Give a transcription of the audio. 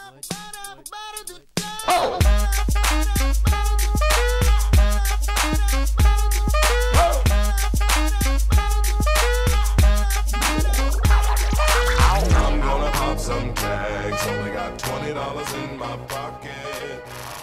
I'm gonna pop some tags. Only got $20 in my pocket.